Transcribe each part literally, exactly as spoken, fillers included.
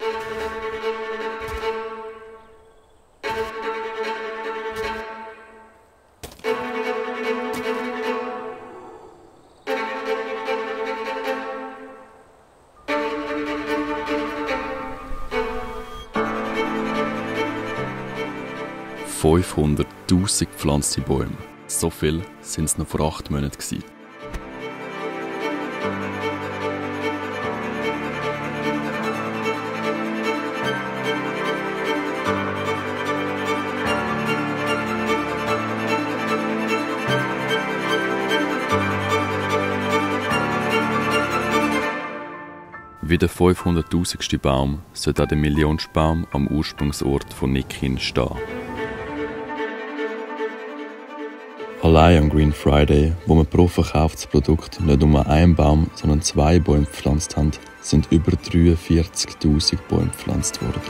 fünfhunderttausend gepflanzte Bäume. So viel sind es noch vor acht Monaten gewesen. Wie der fünfhunderttausendste Baum sollte auch der millionste Baum am Ursprungsort von Nikin stehen. Allein am Green Friday, wo wir pro verkauftes Produkt nicht nur einen Baum, sondern zwei Bäume gepflanzt haben, sind über dreiundvierzigtausend Bäume gepflanzt worden.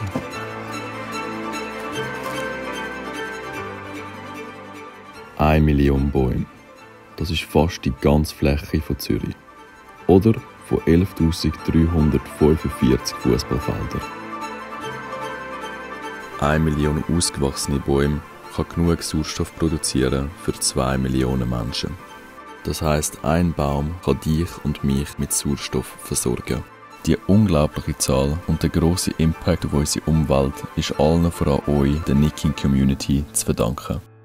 Eine Million Bäume. Das ist fast die ganze Fläche von Zürich. Oder von elftausenddreihundertfünfundvierzig Fußballfeldern. Eine Million ausgewachsene Bäume kann genug Sauerstoff produzieren für zwei Millionen Menschen. Das heisst, ein Baum kann dich und mich mit Sauerstoff versorgen. Die unglaubliche Zahl und der grosse Impact auf unsere Umwelt ist allen, vor allem euch, der Nikin Community, zu verdanken.